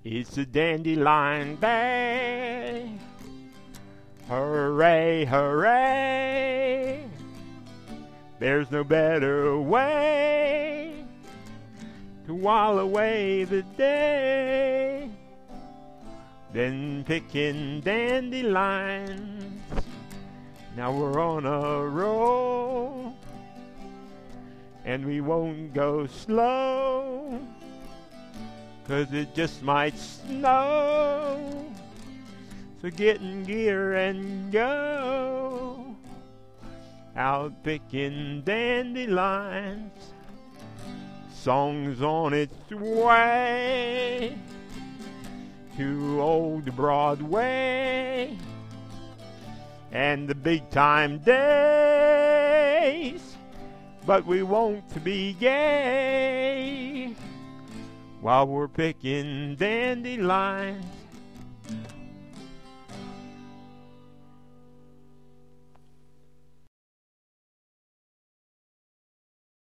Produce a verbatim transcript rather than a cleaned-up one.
It's a dandelion day. Hooray, hooray. There's no better way to while away the day than picking dandelions. Now we're on a roll, and we won't go slow, 'cause it just might snow. So get in gear and go out picking dandelions. Song's on its way to old Broadway and the big time days, but we won't be gay while we're picking dandelions.